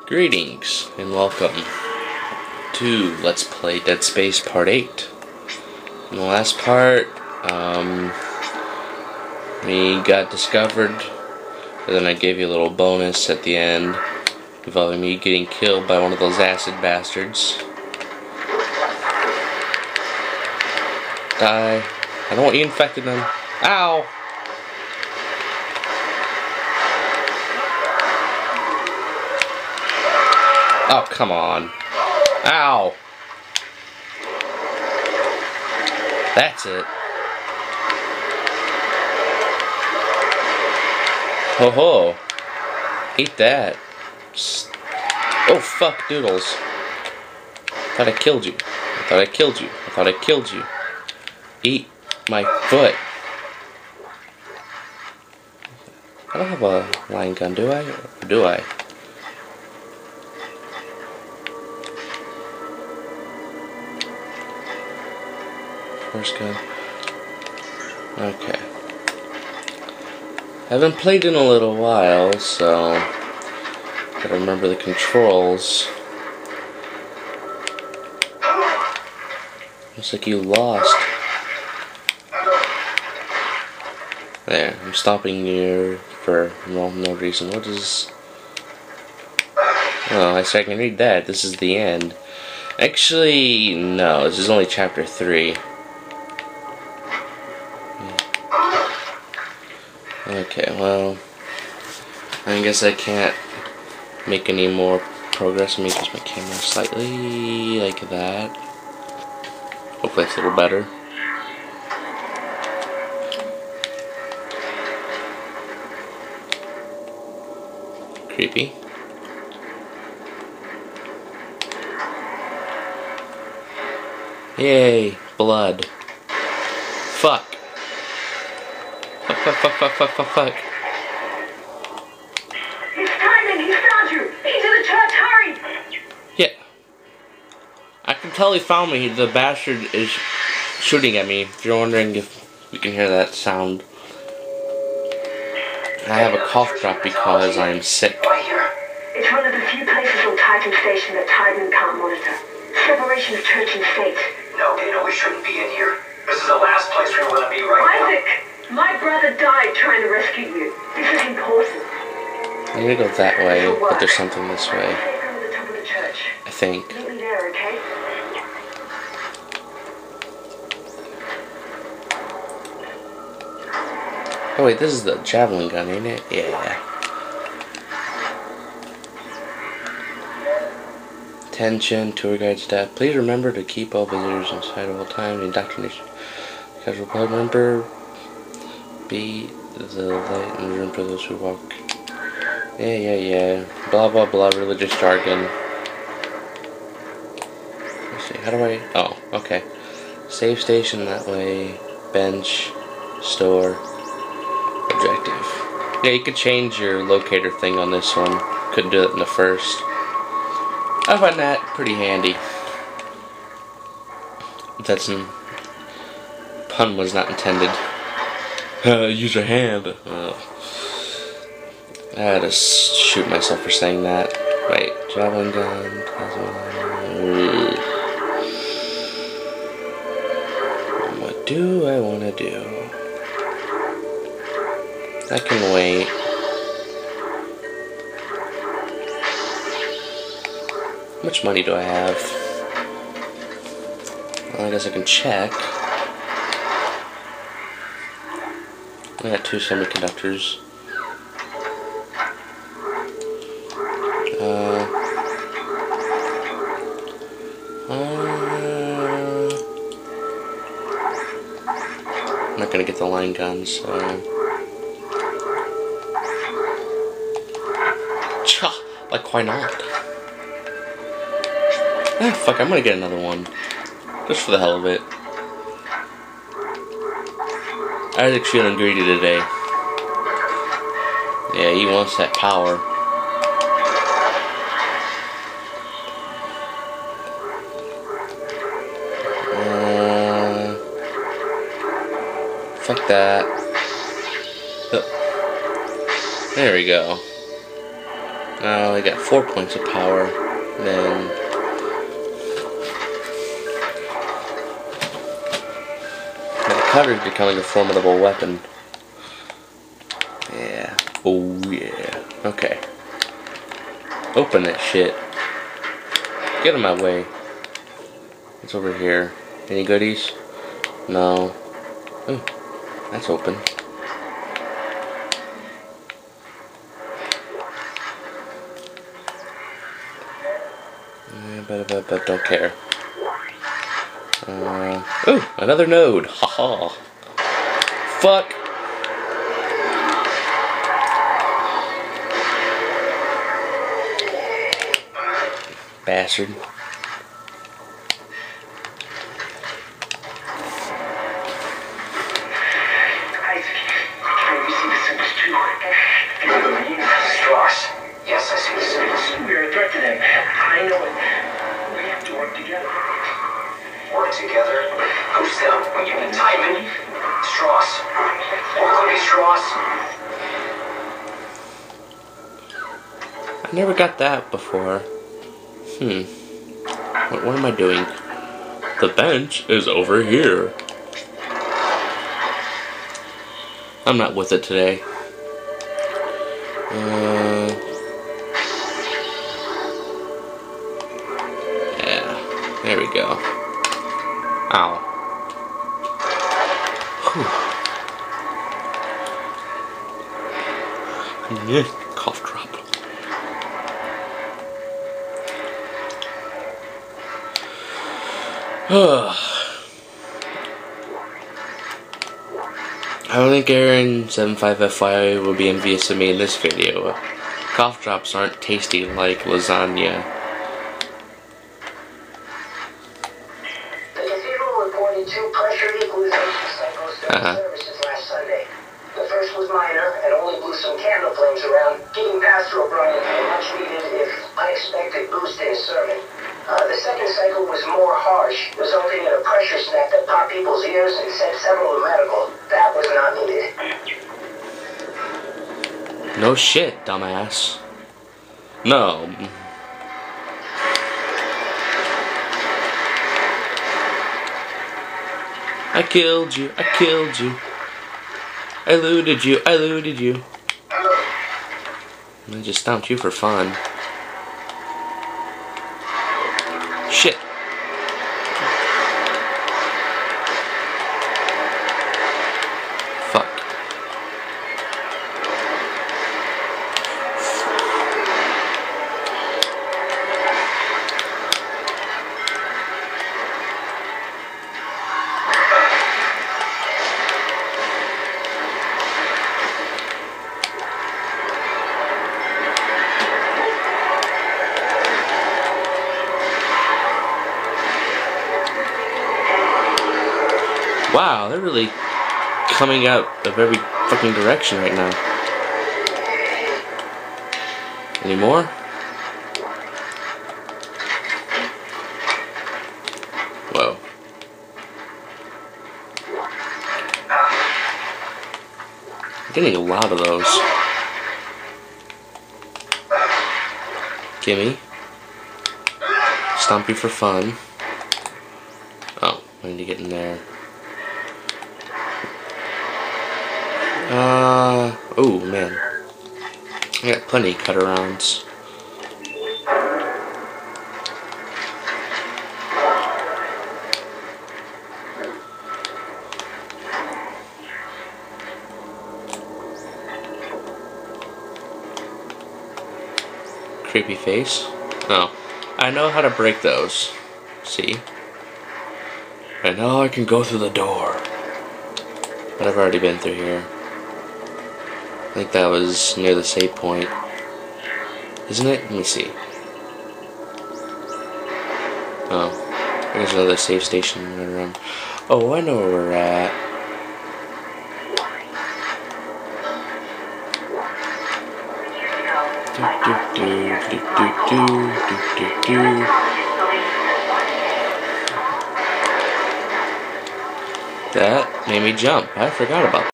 Greetings and welcome to Let's Play Dead Space Part 8. In the last part, we got discovered, and then I gave you a little bonus at the end involving me getting killed by one of those acid bastards. Die. I don't want you infected them. Ow! Oh, come on. Ow! That's it. Ho ho. Eat that. Oh, fuck doodles. Thought I killed you. I thought I killed you. I thought I killed you. Eat my foot. I don't have a line gun, do I? Or do I? First gun. Okay. Haven't played in a little while, so gotta remember the controls. Looks like you lost. There, I'm stopping you for no reason. What is... Oh, I can read that. This is the end. Actually, no, this is only chapter 3. Okay, well, I guess I can't make any more progress. Let me adjust my camera slightly, like that. Hopefully it's a little better. Creepy. Yay, blood. Fuck. Fuck. It's Simon, he found you! He's in the church, hurry! Yeah. I can tell he found me. The bastard is shooting at me. If you're wondering if we can hear that sound. I have a cough drop because I'm sick. Right here. It's one of the few places on Titan Station that Titan can't monitor. Separation of church and state. No, they know we shouldn't be in here. This is the last place we want to be right now. Isaac! My brother died trying to rescue you. This is important. I'm gonna go that way, but there's something this way. From the top of the church. I think. Meet me there, okay? Oh wait, this is the javelin gun, ain't it? Yeah. Attention, tour guide staff. Please remember to keep all visitors inside at all times. Indoctrination. Casual club member. Be the light in the room for those who walk. Yeah. Blah blah blah. Religious jargon. Let's see. How do I? Oh, okay. Save station that way. Bench. Store. Objective. Yeah, you could change your locator thing on this one. Couldn't do it in the first. I find that pretty handy. That's an pun was not intended. Use your hand. I had to shoot myself for saying that. Wait, javelin gun. What do I want to do? I can wait. How much money do I have? Well, I guess I can check. I got 2 semiconductors. I'm not gonna get the line gun, so. Like, why not? Ah, fuck, I'm gonna get another one. Just for the hell of it. Isaac's feeling greedy today. Yeah, he wants that power. Fuck that. There we go. Oh, I got 4 points of power. Then the cutter is becoming a formidable weapon. Yeah. Oh yeah. Okay. Open that shit. Get out of my way. What's over here? Any goodies? No. Ooh, that's open. But don't care. Ooh, another node. Haha. Fuck. Bastard. Strauss. Yes, I see the symbols. We're a threat to them. I know it. We have to work together. Work together? Who's them? You mean Timon? Strauss. Orkleby Strauss. I never got that before. What am I doing? The bench is over here. I'm not with it today. Yeah, there we go. Ow. Yeah, cough drop. I don't think Aaron75FY will be envious of me in this video. Cough drops aren't tasty like lasagna. The cathedral reported 2 pressure equalization cycles during services last Sunday. The first was minor and only blew some candle flames around, giving Pastor O'Brien a much needed, if unexpected, boost in his sermon. The second cycle was more harsh, resulting in a pressure snap that popped people's ears and sent several to medical. That was not needed. No shit, dumbass. No. I killed you. I killed you. I looted you. I looted you. I just stomped you for fun. Shit. Fuck. Wow, they're really coming out of every fucking direction right now. Any more? Whoa. I'm getting a lot of those. Gimme. Stomp you for fun. Oh, I need to get in there. Oh man. I got plenty of cut-arounds. Creepy face. Oh. I know how to break those. See? And now I can go through the door. But I've already been through here. I think that was near the save point. Isn't it? Let me see. Oh. There's another save station right around. Oh, I know where we're at. That made me jump. I forgot about that.